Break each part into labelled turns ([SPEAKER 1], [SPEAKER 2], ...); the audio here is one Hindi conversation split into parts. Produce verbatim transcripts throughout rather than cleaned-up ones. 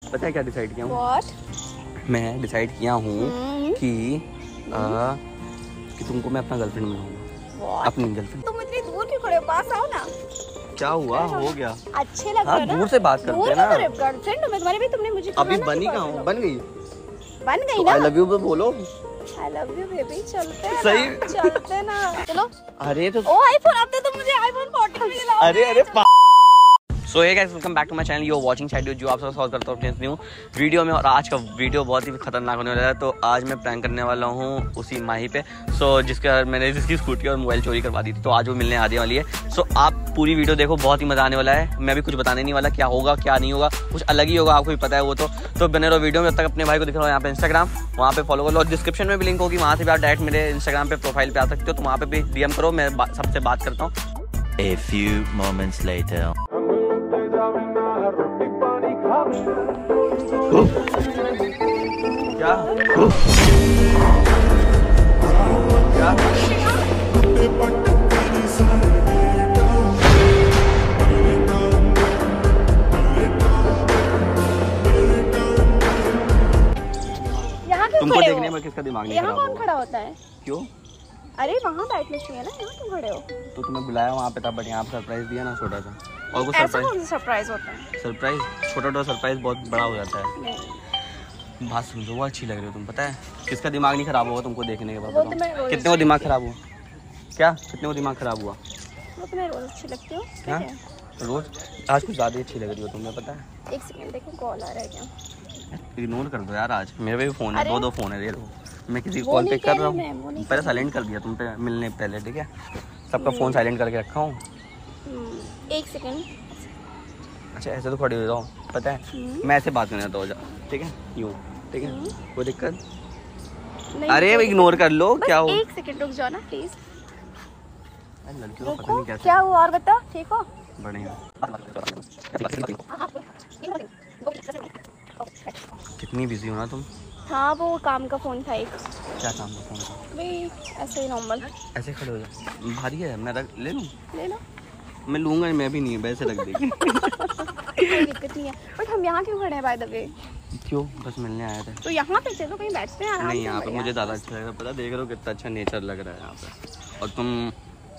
[SPEAKER 1] पता है क्या डिसाइड किया हूँ?
[SPEAKER 2] What?
[SPEAKER 1] मैं डिसाइड किया हूँ
[SPEAKER 2] हम्म।
[SPEAKER 1] कि आ, कि तुमको मैं अपना गर्लफ्रेंड बनाऊंगा। अपनी गर्लफ्रेंड।
[SPEAKER 2] तुम इतनी दूर क्यों खड़े हो? पास आओ ना।
[SPEAKER 1] क्या हुआ? हो गया।
[SPEAKER 2] अच्छे लग
[SPEAKER 1] हाँ,
[SPEAKER 2] रहे हो ना?
[SPEAKER 1] दूर से बात करते हैं ना।
[SPEAKER 2] गर्लफ्रेंड मैं तुम्हारी भी, तुमने मुझे
[SPEAKER 1] अभी बनी कहाँ हूँ? बन गई
[SPEAKER 2] बन गई ना।
[SPEAKER 1] आई लव यू बोलो।
[SPEAKER 2] I love you baby. चलते हैं
[SPEAKER 1] सही
[SPEAKER 2] ना, चलते ना। चलो।
[SPEAKER 1] अरे तो
[SPEAKER 2] ओ आईफोन, अब तो तुम मुझे आईफोन फोर्टीन भी दिलाओ।
[SPEAKER 1] अरे अरे so hey guys, welcome back to my channel. You are watching शायद जो आप सब सॉल्व करता हूँ न्यू वीडियो में। और आज का वीडियो बहुत ही खतरनाक होने वाला है। तो आज मैं प्रैंक करने वाला हूँ उसी माही पे। सो so, जिसका मैंने जिसकी स्कूटी और मोबाइल चोरी करवा दी थी, तो आज वो मिलने आने वाली है। सो so, आप पूरी वीडियो देखो, बहुत ही मजा आने वाला है। मैं भी कुछ बताने नहीं वाला, क्या होगा क्या नहीं होगा, कुछ अलग ही होगा, आपको भी पता है वो। तो तो बने रहो वीडियो में। जब तक अपने भाई को दिख रहा हो यहाँ पे इंस्टाग्राम, वहाँ पे फॉलो कर लो। और डिस्क्रिप्शन में भी लिंक होगी, वहाँ से भी आप डायरेक्ट मेरे इंस्टाग्राम पे प्रोफाइल पे आ सकते हो। तो वहाँ पे भी डीएम करो, मैं सबसे बात करता हूँ।
[SPEAKER 3] A few moments later.
[SPEAKER 1] क्या क्या तुमको देखने में किसका दिमाग नहीं खराब
[SPEAKER 2] यहाँ कौन खड़ा होता है?
[SPEAKER 1] क्यों?
[SPEAKER 2] अरे वहाँ बैठने चाहिए ना, यहाँ क्यों खड़े हो?
[SPEAKER 1] तो तुम्हें बुलाया वहाँ पे था, बट यहाँ पे सरप्राइज दिया ना छोटा सा। और कुछ
[SPEAKER 2] ऐसा
[SPEAKER 1] सरप्राइज
[SPEAKER 2] कौन सा सरप्राइज होता है?
[SPEAKER 1] सरप्राइज छोटा छोटा सरप्राइज बहुत बड़ा हो जाता है।
[SPEAKER 2] नहीं।
[SPEAKER 1] बात समझो, वो अच्छी लग रही हो तुम। पता है किसका दिमाग नहीं खराब हुआ तुमको देखने के बाद?
[SPEAKER 2] वो तो मैं रोज
[SPEAKER 1] कितने को दिमाग खराब हुआ? क्या कितने को दिमाग खराब हुआ?
[SPEAKER 2] वो तो मैं रोज अच्छी लगती हूँ।
[SPEAKER 1] हाँ? रोज आज कुछ ज़्यादा अच्छी लग रही हो तुम्हें, पता है।
[SPEAKER 2] एक सेकंड देखो, कॉल आ रहा है क्या?
[SPEAKER 1] इग्नोर कर दो यार, आज मेरे पे भी फोन है, दो दो फोन है, दे दो। मैं किसी
[SPEAKER 2] वो
[SPEAKER 1] कॉल
[SPEAKER 2] नहीं
[SPEAKER 1] पे कर
[SPEAKER 2] कह
[SPEAKER 1] रहा
[SPEAKER 2] रही मैं,
[SPEAKER 1] हूँ,
[SPEAKER 2] वो नहीं
[SPEAKER 1] पहले साइलेंट कर दिया तुम पे मिलने पहले, ठीक है? सबका फ़ोन साइलेंट करके रखा हूँ।
[SPEAKER 2] हम्म, एक सेकंड।
[SPEAKER 1] अच्छा ऐसे तो खड़े हो जाओ, पता है मैं ऐसे बात करना तो हो जा, ठीक है? यूँ, ठीक है? कोई दिक्कत?
[SPEAKER 2] नहीं,
[SPEAKER 1] अरे इग्नोर कर लो। क्या हो?
[SPEAKER 2] एक सेकंड रुक जाओ ना प्लीज।
[SPEAKER 1] लड़कियों को पता नहीं कैसे।
[SPEAKER 2] क्या हुआ और बता, ठीक हो?
[SPEAKER 1] बढ़िया। कितनी बिजी हो ना तुम?
[SPEAKER 2] हाँ वो काम का फोन था एक।
[SPEAKER 1] क्या काम का फोन था?
[SPEAKER 2] भाई ऐसे ही नॉर्मल।
[SPEAKER 1] ऐसे खड़े हो जाओ, भारी है, मैं रख ले लूँ?
[SPEAKER 2] ले लो।
[SPEAKER 1] मैं लूँगा, मैं भी नहीं, वैसे रख देगी।
[SPEAKER 2] कोई दिक्कत नहीं है, बट हम यहाँ क्यों खड़े हैं बाय द वे?
[SPEAKER 1] क्यों? बस मिलने आए थे।
[SPEAKER 2] तो यहाँ पे चलो कहीं बैठते हैं आराम से।
[SPEAKER 1] नहीं यहाँ पे मुझे ज़्यादा अच्छा लग रहा है, पता देख रहे हो कितना अच्छा नेचर लग रहा है यहाँ पे। और तुम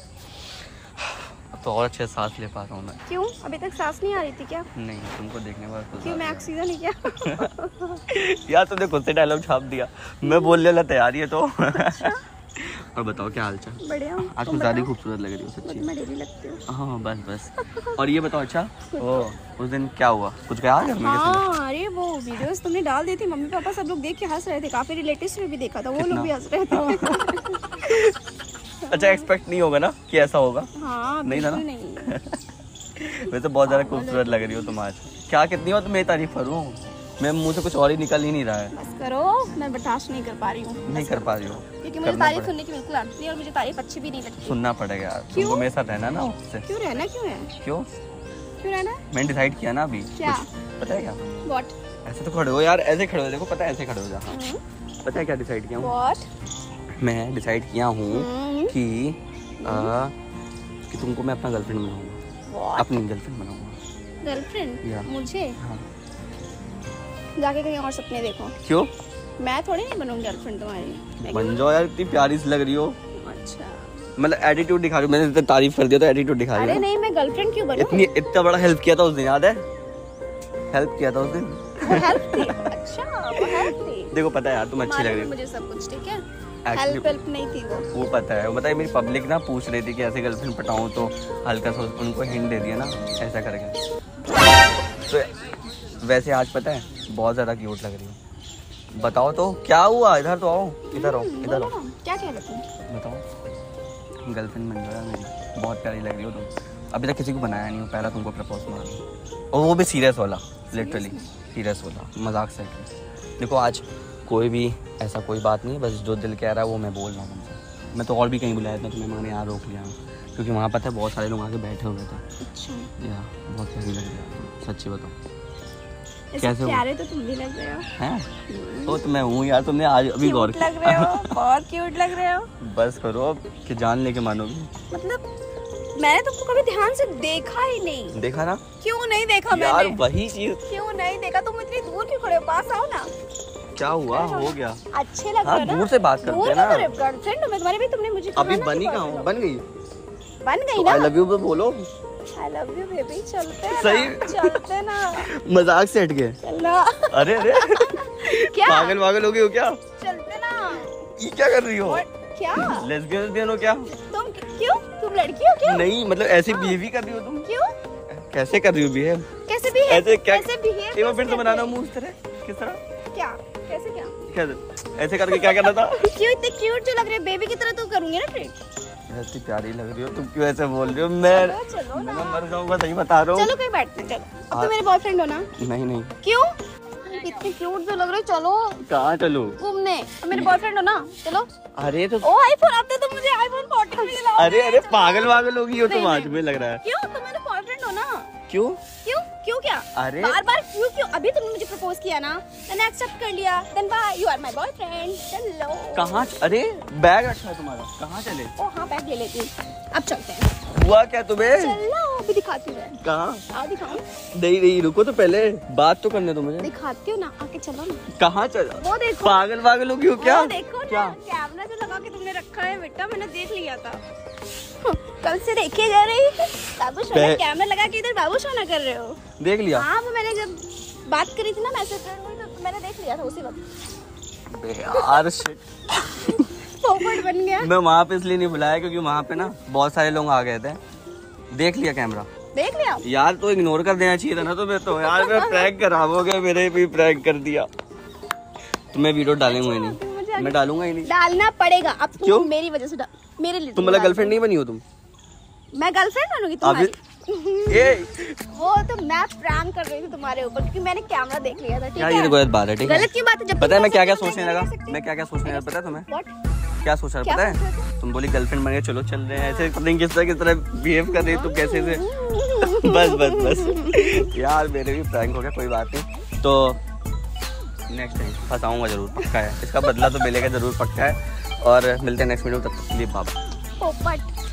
[SPEAKER 1] तो और अच्छे सांस ले पा रहा हूँ मैं।
[SPEAKER 2] क्यों? अभी तक सांस नहीं आ रही थी क्या?
[SPEAKER 1] नहीं, तुमको देखने के बाद
[SPEAKER 2] क्यों, मैं ऑक्सीजन ही क्या?
[SPEAKER 1] यार तुमने खुद से डायलॉग छाप दिया, मैं बोलने वाला तैयार ही है तो। और बताओ क्या हाल चाल?
[SPEAKER 2] बढ़िया।
[SPEAKER 1] आज कुछ ज़्यादा खूबसूरत लग रही हो सच्ची।
[SPEAKER 2] मैं डेली लगती हूँ।
[SPEAKER 1] हाँ बस बस। और ये बताओ, अच्छा ओ उस दिन क्या हुआ? कुछ कहा घर में?
[SPEAKER 2] हाँ अरे वो वीडियोस तुमने डाल दी थी, मम्मी पापा सब लोग देख के हंस रहे थे। काफी रिलेटिव्स में भी देखा था, वो लोग भी हंस रहे थे।
[SPEAKER 1] अच्छा एक्सपेक्ट नहीं होगा ना कि ऐसा होगा?
[SPEAKER 2] हाँ
[SPEAKER 1] नहीं था ना?
[SPEAKER 2] नहीं।
[SPEAKER 1] वैसे बहुत ज़्यादा खूबसूरत लग रही हो तुम आज। क्या कितनी हो तो मेरी तारीफ करूँ? मैं मुंह से कुछ और ही निकल ही नहीं रहा है।
[SPEAKER 2] बस करो, मैं बर्दाश्त नहीं कर पा रही हूँ।
[SPEAKER 1] नहीं कर पा रही हो
[SPEAKER 2] क्योंकि मुझे तारीफ सुनने की बिल्कुल आदत नहीं है और मुझे तारीफ अच्छी भी नहीं लगती।
[SPEAKER 1] सुनना पड़ेगा यार, तुमको मेरे साथ रहना ना उससे।
[SPEAKER 2] क्यों रहना? क्यों है?
[SPEAKER 1] क्यों
[SPEAKER 2] क्यों रहना?
[SPEAKER 1] मैंने डिसाइड किया ना अभी।
[SPEAKER 2] क्या?
[SPEAKER 1] पता है क्या?
[SPEAKER 2] व्हाट?
[SPEAKER 1] ऐसे तो खड़े हो यार, ऐसे खड़े हो, देखो पता है ऐसे खड़े हो जा। पता है क्या डिसाइड किया हूँ?
[SPEAKER 2] व्हाट?
[SPEAKER 1] मैं डिसाइड किया हूँ कि आ, कि तुमको मैं अपना गर्लफ्रेंड बनाऊंगा। अपनी गर्लफ्रेंड बनाऊंगा।
[SPEAKER 2] गर्लफ्रेंड? मुझे?
[SPEAKER 1] हाँ।
[SPEAKER 2] जाके कहीं और सपने देखो।
[SPEAKER 1] क्यों?
[SPEAKER 2] मैं थोड़ी नहीं बनूंगी गर्लफ्रेंड तुम्हारी।
[SPEAKER 1] बन जाओ यार, इतनी प्यारी सी लग रही हो।
[SPEAKER 2] अच्छा
[SPEAKER 1] मतलब एटीट्यूड दिखा रही हो, मैंने इतनी तारीफ कर दिया तो एटीट्यूड दिखा रही हो।
[SPEAKER 2] अरे नहीं, मैं गर्लफ्रेंड क्यों बनूं?
[SPEAKER 1] इतनी इतना बड़ा हेल्प किया था उस दिन, याद है? हेल्प किया था उस दिन।
[SPEAKER 2] वो हेल्प थी? अच्छा वो हेल्प थी।
[SPEAKER 1] देखो पता है यार तुम अच्छी लग रही हो
[SPEAKER 2] मुझे सब कुछ, ठीक है?
[SPEAKER 1] Actually,
[SPEAKER 2] हेल्प हेल्प नहीं थी वो।
[SPEAKER 1] वो पता है, वो पता है मेरी पब्लिक ना पूछ रही थी कि ऐसे गर्लफ्रेंड पटाऊं, तो हल्का सा उनको हिंट दे दिया ना ऐसा करके। तो वैसे आज पता है बहुत ज़्यादा क्यूट लग रही हो। बताओ तो क्या हुआ? इधर तो आओ, इधर आओ, इधर आओ।
[SPEAKER 2] क्या कह रहे तुम?
[SPEAKER 1] बताओ। गर्लफ्रेंड बन जाओ मेरी, बहुत प्यारी लग रही हो तुम। अभी तक किसी को बनाया नहीं हो, पहला तुमको प्रपोज मारा, और वो भी सीरियस वाला, लिटरली सीरियस वाला, मजाक से। देखो आज कोई भी ऐसा कोई बात नहीं, बस जो दिल कह रहा है वो मैं बोल रहा हूँ तुमसे। मैं तो और भी कहीं बुलाया था, तुम्हें मैंने यहाँ रोक लिया क्योंकि वहाँ पता है बहुत सारे लोग आके बैठे हुए थे। अच्छा यार बहुत प्यारी लग रही है, सच्ची बताओ कैसे
[SPEAKER 2] प्यारे तो तुम भी लग रहे हो।
[SPEAKER 1] हैं? तो, तो मैं हूँ यार, तुमने आज अभी गौर
[SPEAKER 2] लग रहे हो, बहुत क्यूट लग रहे हो।
[SPEAKER 1] बस करो अब कि जान लेके मानोगी।
[SPEAKER 2] मतलब मैंने तुमको कभी ध्यान से देखा ही नहीं।
[SPEAKER 1] देखा ना?
[SPEAKER 2] क्यों नहीं देखा
[SPEAKER 1] यार
[SPEAKER 2] मैंने?
[SPEAKER 1] वही चीज।
[SPEAKER 2] क्यों नहीं देखा? तुम इतनी दूर पास आओ ना।
[SPEAKER 1] क्या हुआ? हो गया।
[SPEAKER 2] अच्छे लग
[SPEAKER 1] हाँ,
[SPEAKER 2] रहे हो ना।
[SPEAKER 1] दूर से बात करते हैं ना।
[SPEAKER 2] गर्लफ्रेंड हो मैं तुम्हारी भी, तुमने मुझे
[SPEAKER 1] अभी
[SPEAKER 2] कहा ना
[SPEAKER 1] बनी
[SPEAKER 2] कि
[SPEAKER 1] कहाँ हूँ? बन गई
[SPEAKER 2] बन गई ना।
[SPEAKER 1] आई लव यू तो बोलो।
[SPEAKER 2] I love you baby. चलते हैं
[SPEAKER 1] सही?
[SPEAKER 2] ना, चलते ना।
[SPEAKER 1] मजाक से हट गए।
[SPEAKER 2] चलना।
[SPEAKER 1] अरे अरे
[SPEAKER 2] क्या
[SPEAKER 1] पागल पागल हो गई हो क्या?
[SPEAKER 2] चलते ना।
[SPEAKER 1] ये क्या कर रही हो?
[SPEAKER 2] और क्या
[SPEAKER 1] लेस्बियन हो क्या?
[SPEAKER 2] तुम? क्यों तुम लड़की हो क्या?
[SPEAKER 1] नहीं मतलब ऐसे बिहेव ही कर रही हो तुम।
[SPEAKER 2] क्यों
[SPEAKER 1] कैसे कर रही हो बिहेव?
[SPEAKER 2] कैसे भी
[SPEAKER 1] ऐसे क्या?
[SPEAKER 2] कैसे बिहेव?
[SPEAKER 1] एक बार फिर से बनाना मुंह इस तरह। किस तरह?
[SPEAKER 2] क्या कैसे क्या
[SPEAKER 1] कैसे? ऐसे करके क्या करना था?
[SPEAKER 2] क्यों इतने क्यूट जो लग रहे बेबी की तरह तू करूंगी ना ट्रीट।
[SPEAKER 1] ऐसी प्यारी लग रही हो तुम, क्यों ऐसे बोल रही हो? मैं
[SPEAKER 2] चलो, चलो ना।
[SPEAKER 1] मैं मर जाऊंगा, सही बता रहा हूँ।
[SPEAKER 2] चलो कहीं बैठते हैं, चलो। अब
[SPEAKER 1] हाँ।
[SPEAKER 2] तो मेरे बॉयफ्रेंड हो ना।
[SPEAKER 1] नहीं नहीं।
[SPEAKER 2] क्यों इतने क्यूट जो लग रहे हो? चलो
[SPEAKER 1] कहाँ चलो?
[SPEAKER 2] घूमने। अब मेरे बॉयफ्रेंड हो ना, चलो।
[SPEAKER 1] अरे तो
[SPEAKER 2] ओ आईफोन, अब तो तुम मुझे आईफोन फोर्टीन भी दिलाओगे।
[SPEAKER 1] अरे अरे पागल पागल हो गई हो तुम
[SPEAKER 2] नहीं,
[SPEAKER 1] आज
[SPEAKER 2] नहीं।
[SPEAKER 1] में लग रहा है।
[SPEAKER 2] क्यों तुम मेरे बॉयफ्रेंड हो ना।
[SPEAKER 1] क्यों?
[SPEAKER 2] क्यों क्यों क्या?
[SPEAKER 1] अरे
[SPEAKER 2] बार बार क्यों क्यों? अभी तुमने मुझे प्रपोज किया ना, मैंने एक्सेप्ट कर लिया, then bye you are my boyfriend. चलो।
[SPEAKER 1] कहाँ? अरे बैग रखा है तुम्हारा, कहाँ चले?
[SPEAKER 2] ओ हाँ बैग ले लेती हूँ, अब चलते हैं।
[SPEAKER 1] हुआ क्या तुम्हें?
[SPEAKER 2] चलो अभी दिखाती हूँ।
[SPEAKER 1] कहाँ?
[SPEAKER 2] आओ दिखाऊं।
[SPEAKER 1] नहीं नहीं रुको तो पहले बात तो करने दो मुझे।
[SPEAKER 2] दिखाती हूँ ना, आके चलो ना।
[SPEAKER 1] कहाँ चला?
[SPEAKER 2] वो देखो।
[SPEAKER 1] पागल पागल हो गई हो क्या?
[SPEAKER 2] वो देखो
[SPEAKER 1] क्या?
[SPEAKER 2] ना, कैमरा जो लगा के तुमने रखा है बेटा, मैंने देख लिया था। कल से देखे जा रही बाबू सोना,
[SPEAKER 1] बे-
[SPEAKER 2] कैमरा लगा के इधर बाबू सोना कर रहे हो।
[SPEAKER 1] देख लिया?
[SPEAKER 2] हाँ वो मैंने जब बात करी थी ना मैसेज कर, तो मैंने देख लिया था उसी वक्त।
[SPEAKER 1] बे यार शिट।
[SPEAKER 2] पोपट बन गया।
[SPEAKER 1] मैं वहाँ पे इसलिए नहीं बुलाया क्योंकि वहाँ पे ना बहुत सारे लोग आ गए थे। देख लिया कैमरा?
[SPEAKER 2] देख लिया।
[SPEAKER 1] यार तो इग्नोर कर देना चाहिए था ना तुम्हें तो। यार मैं प्रैंक खराब हो गया, मेरे भी प्रैंक कर दिया। तो मैं वीडियो डालूंगा ही नहीं, मैं डालूंगा ही नहीं।
[SPEAKER 2] डालना पड़ेगा अब। तुम
[SPEAKER 1] क्यों?
[SPEAKER 2] मेरी वजह से डा... मेरे लिए
[SPEAKER 1] तुम मतलब गर्लफ्रेंड नहीं बनी हो तुम?
[SPEAKER 2] मैं गर्लफ्रेंड बनूंगी
[SPEAKER 1] अभी
[SPEAKER 2] तुम्हारी।
[SPEAKER 1] ए
[SPEAKER 2] वो तो मैं प्रैंक कर रही थी तुम्हारे ऊपर क्योंकि मैंने कैमरा देख लिया था। ठीक
[SPEAKER 1] यार
[SPEAKER 2] है
[SPEAKER 1] ये तो गलत बात है। ठीक है
[SPEAKER 2] गलत की बात है। जब
[SPEAKER 1] पता है मैं क्या क्या
[SPEAKER 2] तुम
[SPEAKER 1] सोचने
[SPEAKER 2] नहीं
[SPEAKER 1] लगा?
[SPEAKER 2] कर सकती।
[SPEAKER 1] मैं क्या क्या सोचने लगा पता है तुम्हें?
[SPEAKER 2] What?
[SPEAKER 1] क्या सोच रहा
[SPEAKER 2] क्या
[SPEAKER 1] पता
[SPEAKER 2] सोच रहे
[SPEAKER 1] है? तुम बोली गर्लफ्रेंड बन गए, चलो चल रहे हैं। ऐसे पता नहीं किस तरह किस तरह बिहेव कर रही है तुम, कैसे से। बस बस बस यार मेरे भी प्रैंक हो गया, कोई बात नहीं। तो नेक्स्ट टाइम फंसाऊंगा जरूर, पक्का है। इसका बदला तो मिलेगा जरूर, पक्का है। और मिलते हैं नेक्स्ट वीडियो, तब तक के लिए बाय।
[SPEAKER 2] पोपट।